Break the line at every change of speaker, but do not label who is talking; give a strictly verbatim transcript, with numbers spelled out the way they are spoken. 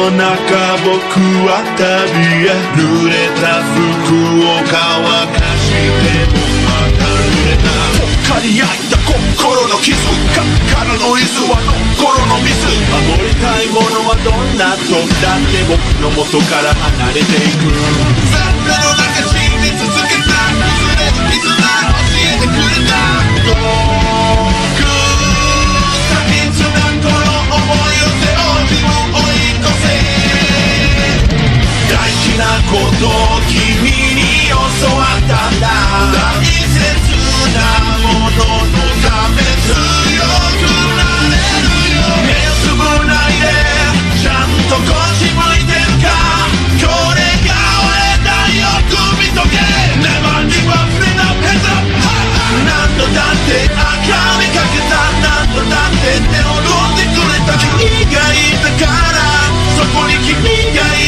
の中僕は旅へ濡れた服を乾かしてもまた濡れたぽっかり焼いた心の傷からの水は心の水守りたいものはどんな時だって僕の元から離れていく残念の中信じ続けた崩れる絆教えてくれた遠く先つなこの思いを背負う自分を追い越せ大事なことを君に教わったんだ大切なもののため強くなれるよ目をつぶないでちゃんとこっち向いてるかこれが俺だよく見とけ Never give up, never hands up 何度だって赤みかけた何度だって手を飲んでくれた君がいたからそこに君がい